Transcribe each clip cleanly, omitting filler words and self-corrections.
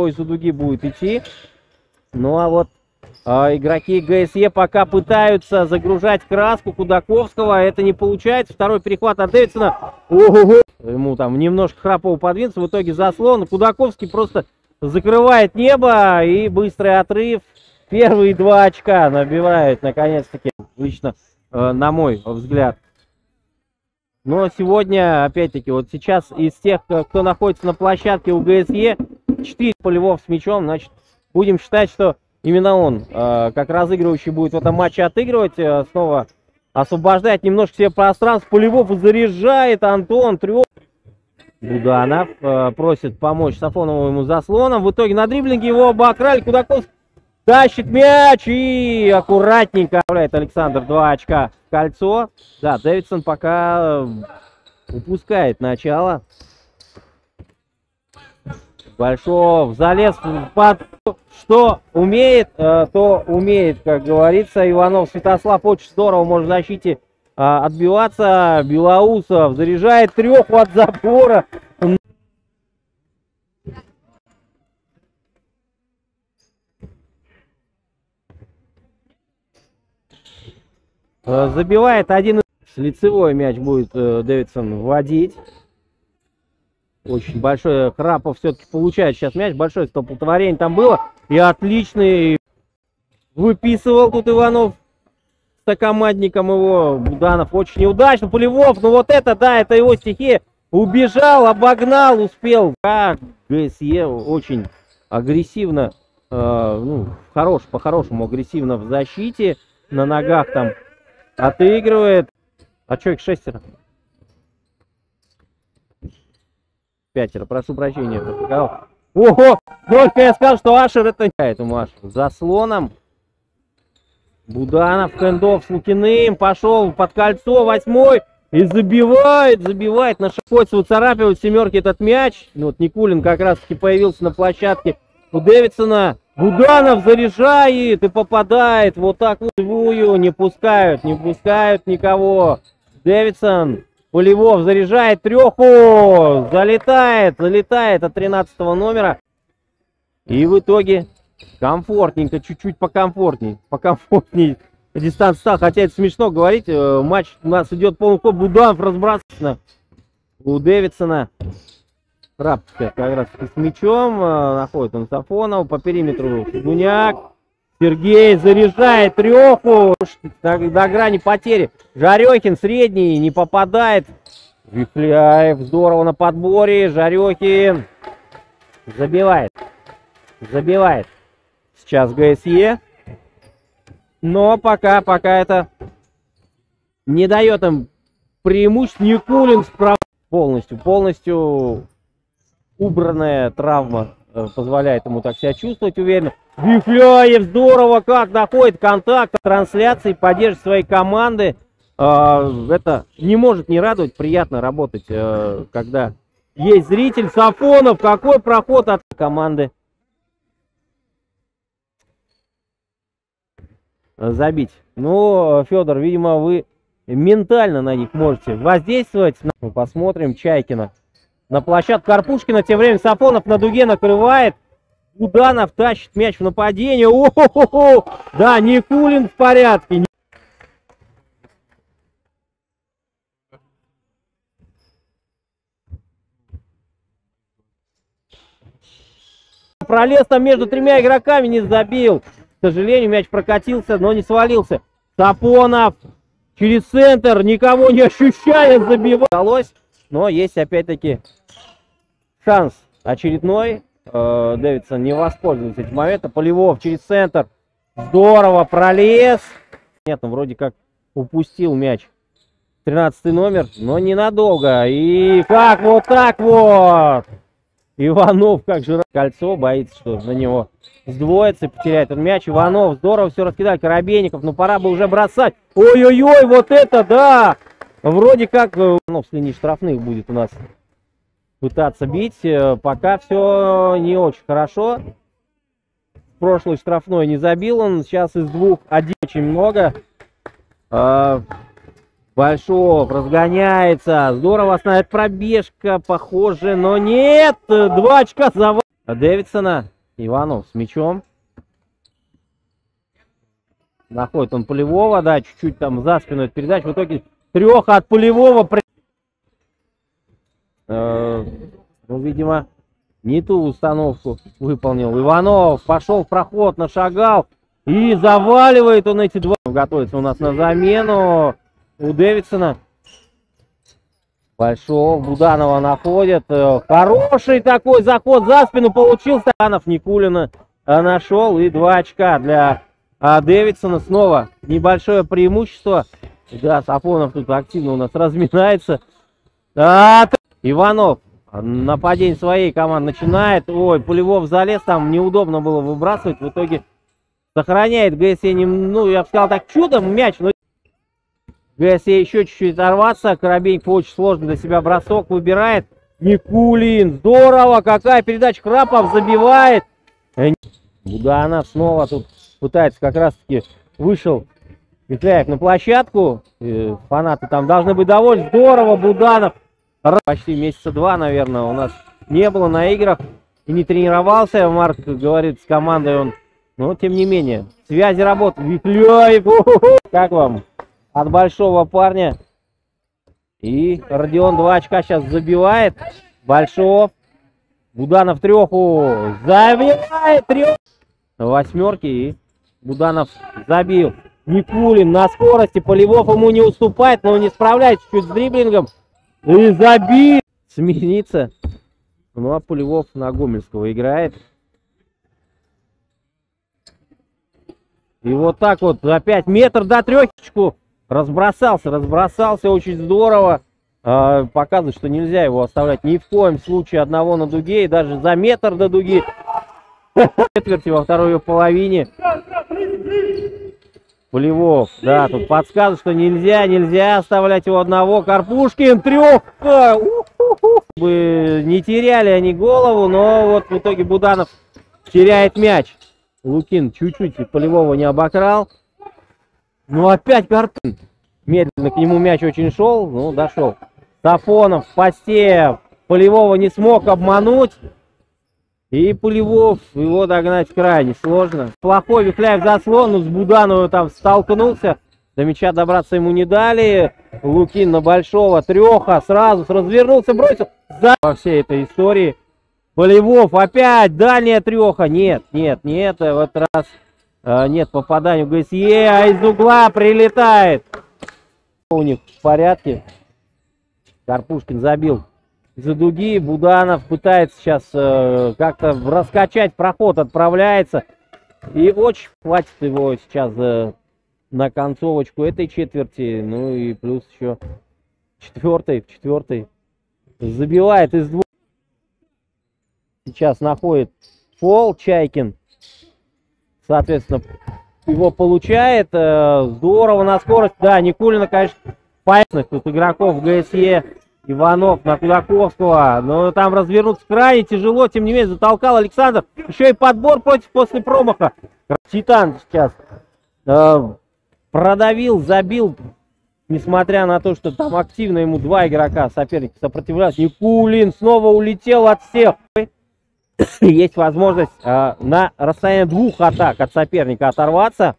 поясу дуги будет идти. Ну а вот игроки ГСЕ пока пытаются загружать краску Кудаковского. Это не получается. Второй перехват от Дэвидсона. Ого-го! Ему там немножко храпово подвинуться. В итоге заслон. Кудаковский просто закрывает небо. И быстрый отрыв. Первые 2 очка набивают, наконец-таки. Лично, на мой взгляд. Но сегодня, опять-таки, вот сейчас из тех, кто находится на площадке у ГСЕ, 4 полевов с мячом. Значит, будем считать, что именно он, как разыгрывающий, будет в этом матче отыгрывать. Снова освобождает немножко себе пространство. Полевов заряжает Антон Трёх. Буданов просит помочь Сафонову ему заслоном. В итоге на дриблинге его обокрали. Кудаковский тащит мяч и аккуратненько отправляет Александр 2 очка в кольцо. Да, Дэвидсон пока упускает начало. Большов залез под... Что умеет, то умеет, как говорится. Иванов Святослав очень здорово может в защите отбиваться. Белоусов заряжает 3 от забора. Забивает один. С лицевой мяч будет Дэвидсон вводить. Очень большой Храпов все-таки получает сейчас мяч. Большое столпотворение там было. И отличный выписывал тут Иванов с сокомандником его. Буданов очень неудачно. Полевов, ну вот это, да, это его стихия. Убежал, обогнал, успел. Как ГСЕ очень агрессивно, ну, по-хорошему агрессивно в защите. На ногах там отыгрывает. А что их 6? 5, прошу прощения. Ого! Только я сказал, что Ашер это... Этому Ашеру заслоном. Буданов, хендов с Лукиным. Пошел под кольцо, 8 и забивает. На Шахотцеву царапивает в 7 этот мяч. Ну, вот Никулин как раз таки появился на площадке у Дэвидсона. Буданов заряжает и попадает. Вот так вот живую. Не пускают никого. Дэвидсон. Полевов заряжает 3. Залетает от 13 номера. И в итоге комфортненько, чуть-чуть покомфортней дистанция стала. Хотя это смешно говорить. Матч у нас идет полный ход. Буданов разбрасывается у Дэвидсона. Раб как раз с мячом. Находит он Сафонова. По периметру Гуняк. Сергей заряжает 3 до грани потери. Жарехин средний, не попадает. Вихляев здорово на подборе. Жарехин забивает. Сейчас ГСЕ. Но пока это не дает им преимуществ. Никулин справа. Полностью убранная травма позволяет ему так себя чувствовать уверенно. Вихляев здорово как находит контакт, трансляции, поддерживает своей команды. Это не может не радовать. Приятно работать, когда есть зритель. Сафонов, какой проход от команды. Забить. Ну, Федор, видимо, вы ментально на них можете воздействовать. Мы посмотрим Чайкина. На площадку Карпушкина. Тем временем Сафонов на дуге накрывает. Буданов тащит мяч в нападение. О-хо-хо-хо! Да, Никулин в порядке. Пролез там между 3 игроками, не забил. К сожалению, мяч прокатился, но не свалился. Сафонов через центр, никого не ощущая, забивает. Удалось, но есть опять-таки шанс очередной. Дэвидсон не воспользуется этим моментом. Полевов через центр. Здорово пролез. Нет, он вроде как упустил мяч. 13 номер, но ненадолго. И как вот так вот. Иванов как же кольцо, боится, что на него сдвоится и потеряет он мяч. Иванов здорово все раскидал. Коробейников, но пора бы уже бросать. Ой-ой-ой, вот это да! Вроде как Иванов с линии штрафных будет у нас пытаться бить. Пока все не очень хорошо. Прошлый штрафной не забил он. Сейчас из 2 1 очень много. Большов разгоняется. Здорово остановит пробежка. Похоже, но нет. 2 очка за Дэвидсона. Иванов с мячом. Находит он Полевого, да, чуть-чуть там за спину эту передачу. В итоге треха от Полевого. Ну, видимо, не ту установку выполнил. Иванов пошел в проход, нашагал. И заваливает он эти два. Готовится у нас на замену у Дэвидсона. Большого Буданова находит. Хороший такой заход за спину получился. Станов Никулина нашел. И 2 очка для Дэвидсона. Снова небольшое преимущество. Да, Сафонов тут активно у нас разминается. Иванов нападение своей команды начинает. Ой, Полевов залез, там неудобно было выбрасывать. В итоге сохраняет ГСЕ, ну, я бы сказал так, чудом мяч. Но ГСЕ еще чуть-чуть оторваться. Коробейников очень сложно для себя бросок выбирает. Никулин, здорово, какая передача. Крапов забивает. Буданов снова тут пытается как раз-таки вышел Петляев на площадку. Фанаты там должны быть довольны. Здорово, Буданов. Почти месяца 2, наверное, у нас не было на играх и не тренировался. Марк говорит, с командой он, но тем не менее, связи работают. Петляев, как вам? От большого парня. И Родион 2 очка сейчас забивает. Большов. Буданов треху забивает. Восьмерки. И Буданов забил. Никулин на скорости. Полевов ему не уступает, но не справляется чуть с дриблингом. И забил. Сменится. Ну а Полевов на Гомельского играет. И вот так вот опять метр до трехочку. Разбросался очень здорово. Показывает, что нельзя его оставлять ни в коем случае одного на дуге. И даже за метр до дуги. Четверти во второй ее половине. Полевов, да, тут подсказывает, что нельзя оставлять его одного. Карпушкин, трёхка. Не теряли они голову, но вот в итоге Буданов теряет мяч. Лукин чуть-чуть Полевого не обокрал. Ну опять Картын. Медленно к нему мяч очень шел, ну дошел. Сафонов в посте. Полевого не смог обмануть. И Полевов, его догнать крайне сложно. Плохой Вихляев заслон, но с Будановым там столкнулся. До мяча добраться ему не дали. Лукин на Большого, треха, сразу развернулся, бросил. Во всей этой истории. Полевов опять, дальняя треха. Нет, в этот раз нет попадания в ГСЕ, а из угла прилетает. У них в порядке. Карпушкин забил за дуги. Буданов пытается сейчас как-то раскачать проход, отправляется. И очень хватит его сейчас на концовочку этой четверти. Ну и плюс еще четвертой. Забивает из двух. Сейчас находит фол Чайкин. Соответственно, его получает. Здорово на скорость. Да, Никулина, конечно, поэтных тут игроков ГСЕ. Иванов на Кудаковского. Но там развернуться крайне тяжело. Тем не менее, затолкал Александр. Еще и подбор после промаха. Титан сейчас продавил, забил. Несмотря на то, что там активно ему 2 игрока соперника сопротивлялись. Никулин снова улетел от всех. Есть возможность на расстоянии 2 атак от соперника оторваться.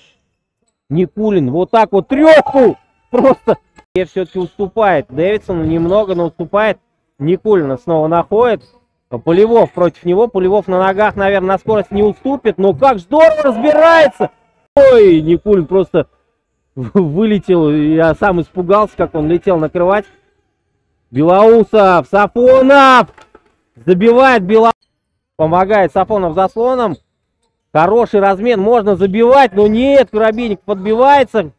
Никулин вот так вот трёху просто все-таки уступает. Дэвидсону немного, но уступает. Никулина снова находит. Полевов против него. Полевов на ногах, наверное, на скорость не уступит. Но как здорово разбирается. Ой, Никулин просто вылетел. Я сам испугался, как он летел накрывать. Белоусов, Сафонов. Забивает Белоусов. Помогает Сафонов заслоном. Хороший размен. Можно забивать, но нет. Коробейник подбивается.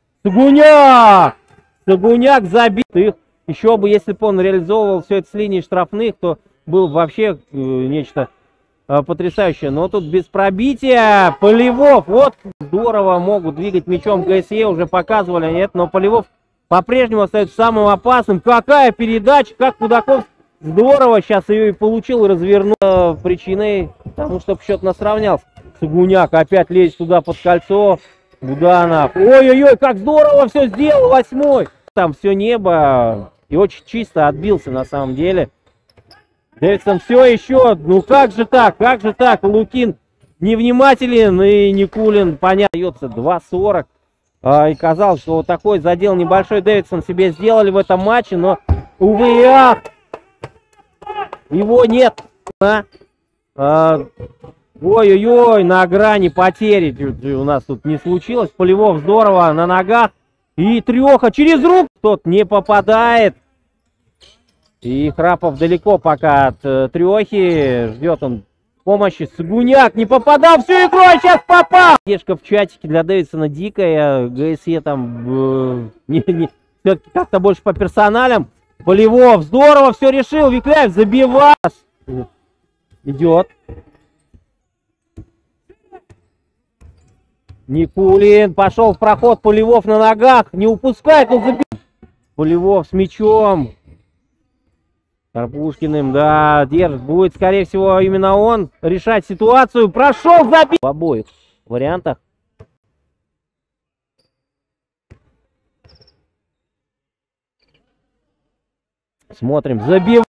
Сагуняк забит их. Еще бы, если бы он реализовывал все это с линии штрафных, то было бы вообще нечто потрясающее. Но тут без пробития. Полевов. Вот здорово могут двигать мячом ГСЕ. Уже показывали, нет. Но Полевов по-прежнему остается самым опасным. Какая передача. Как Кудаковский. Здорово. Сейчас ее и получил, и развернул. Причиной тому, чтобы счет нас сравнялся. Сагуняк опять лезет туда под кольцо. Буданов. Ой-ой-ой, как здорово все сделал, 8-й. Там все небо. И очень чисто отбился на самом деле. Дэвидсон все еще. Ну как же так? Как же так? Лукин невнимателен и Никулин, понятно, дается 2:40. И казалось, что вот такой задел небольшой Дэвидсон себе сделали в этом матче, но, увы и ах, его нет. Ой-ой-ой, на грани потери у нас тут не случилось. Полевов здорово на ногах. И треха через руку. Тот не попадает. И Храпов далеко пока от трехи. Ждет он помощи. Сагуняк не попадал всю игру, а сейчас попал. Поддержка в чатике для Дэвидсона дикая. ГСЕ там все-таки как-то больше по персоналям. Полевов здорово все решил. Викляев забивает. Идет. Никулин пошел в проход. Полевов на ногах. Не упускает, но забил. Полевов с мячом. Карпушкиным, да, держит. Будет, скорее всего, именно он решать ситуацию. Прошел, забил. В обоих вариантах. Смотрим. Забил.